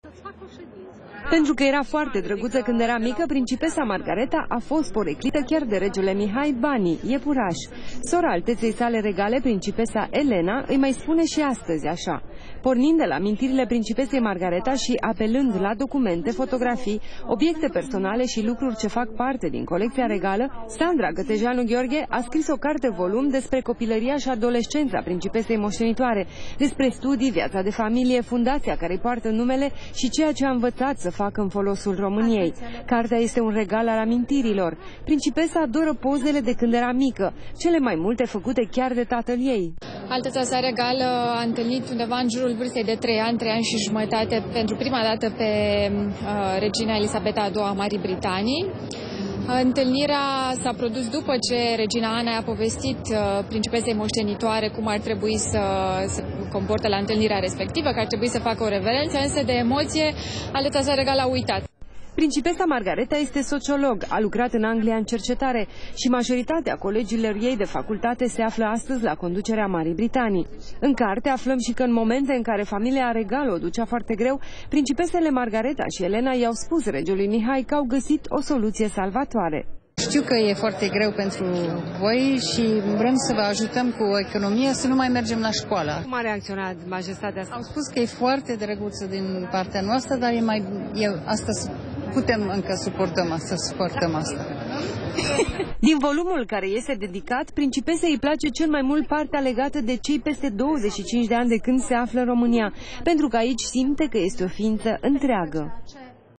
Pentru că era foarte drăguță când era mică, principesa Margareta a fost poreclită chiar de regele Mihai Bani, iepuraș. Sora alteței sale regale, principesa Elena, îi mai spune și astăzi așa. Pornind de la amintirile principesei Margareta și apelând la documente, fotografii, obiecte personale și lucruri ce fac parte din colecția regală, Sandra Gătejeanu Gheorghe a scris o carte volum despre copilăria și adolescența principesei moștenitoare, despre studii, viața de familie, fundația care îi poartă numele și ceea ce a învățat să facă în folosul României. Cartea este un regal al amintirilor. Principesa adoră pozele de când era mică, cele mai multe făcute chiar de tatăl ei. Alteța sa regală a întâlnit undeva în jurul vârstei de 3 ani și jumătate pentru prima dată pe regina Elisabeta II a Marii Britanii. Întâlnirea s-a produs după ce regina Ana a povestit principesei moștenitoare cum ar trebui să se comporte la întâlnirea respectivă, că ar trebui să facă o reverență, însă de emoție Alteța sa regală a uitat. Principesa Margareta este sociolog, a lucrat în Anglia în cercetare și majoritatea colegilor ei de facultate se află astăzi la conducerea Marii Britanii. În carte aflăm și că în momente în care familia regală o ducea foarte greu, principesele Margareta și Elena i-au spus regelui Mihai că au găsit o soluție salvatoare. Știu că e foarte greu pentru voi și vrem să vă ajutăm cu o economie să nu mai mergem la școală. Cum a reacționat majestatea? Au spus că e foarte drăguță din partea noastră, dar asta putem încă suportăm asta. Din volumul care este dedicat, principesei îi place cel mai mult partea legată de cei peste 25 de ani de când se află în România, pentru că aici simte că este o ființă întreagă.